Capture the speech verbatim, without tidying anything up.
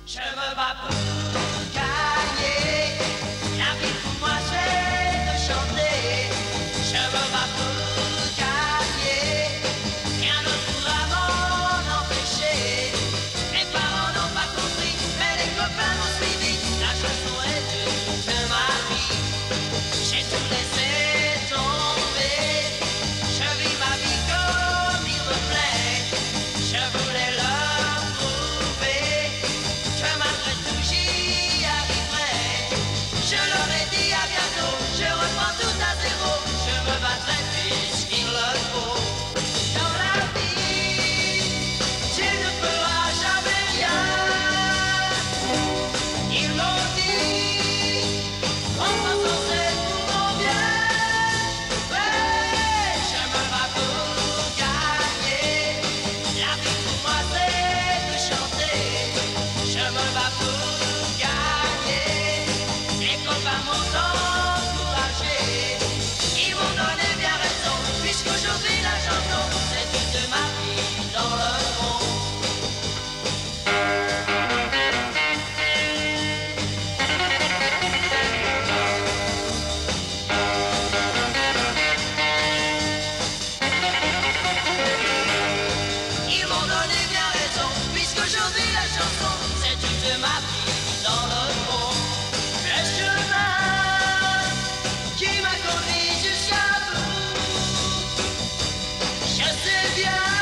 Je me bats pour gagner. La vie pour moi c'est de chanter. Je me bats pour gagner. Rien ne pourra m'en empêcher. Mes parents n'ont pas compris, mais les copains m'ont suivi. La chanson est toute ma vie. J'ai tout laissé tomber. Je vis ma vie comme il me plaît. Je voulais leur prouver que malgré tout j'y arriverai. Je leur ai dit à bientôt, je reprends tout à zéro. Je me battrai puisqu'il le faut. Dans la vie, tu ne feras jamais rien. Ils m'ont dit, en pensant c'est pour mon bien. Ouais, je me bats pour gagner. La vie pour moi c'est de chanter. Je me bats pour gagner. Les copains m'ont encouragé. Ils m'ont donné bien raison. Puisqu'aujourd'hui la chanson c'est toute ma vie dans le monde. Ils m'ont donné bien raison, puisqu'aujourd'hui la chanson, c'est toute ma vie dans le fond. Le chemin qui m'a conduit jusqu'à bout, je sais bien